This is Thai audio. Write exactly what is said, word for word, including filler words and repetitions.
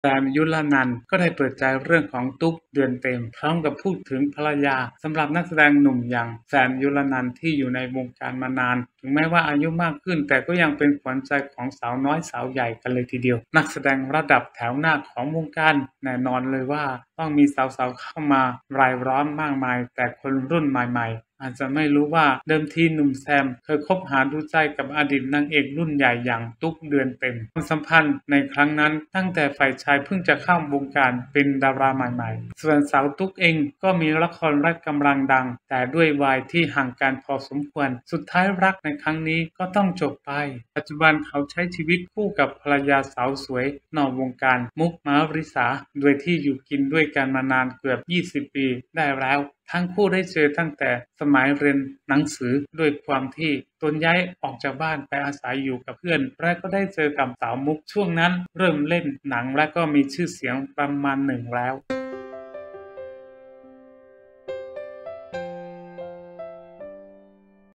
มยุรนันท์ก็ได้เปิดใจเรื่องของตุ๊กเดือนเต็มพร้อมกับพูดถึงภรรยาสำหรับนักแสดงหนุ่มอย่างแซมยุรนันท์ที่อยู่ในวงการมานานถึงแม้ว่าอายุมากขึ้นแต่ก็ยังเป็นขวัญใจของสาวน้อยสาวใหญ่กันเลยทีเดียวนักแสดงระดับแถวหน้าของวงการแน่นอนเลยว่าต้องมีสาวๆเข้ามารายล้อมมากมายแต่คนรุ่นใหม่ๆอาจจะไม่รู้ว่าเดิมทีหนุ่มแซมเคยคบหาดูใจกับอดีตนางเอกรุ่นใหญ่อย่างตุ๊กเดือนเต็มความสัมพันธ์ในครั้งนั้นตั้งแต่ฝ่ายชายเพิ่งจะเข้าวงการเป็นดาราใหม่ๆส่วนสาวตุ๊กเองก็มีละครแรกกำลังดังแต่ด้วยวัยที่ห่างกันพอสมควรสุดท้ายรักในครั้งนี้ก็ต้องจบไปปัจจุบันเขาใช้ชีวิตคู่กับภรรยาสาวสวยนอกวงการมุกมาริสาโดยที่อยู่กินด้วยกันมานานเกือบยี่สิบปีได้แล้วทั้งคู่ได้เจอตั้งแต่สมัยเรียนหนังสือด้วยความที่ตนย้ายออกจากบ้านไปอาศัยอยู่กับเพื่อนและก็ได้เจอกับสาวมุกช่วงนั้นเริ่มเล่นหนังและก็มีชื่อเสียงประมาณหนึ่งแล้ว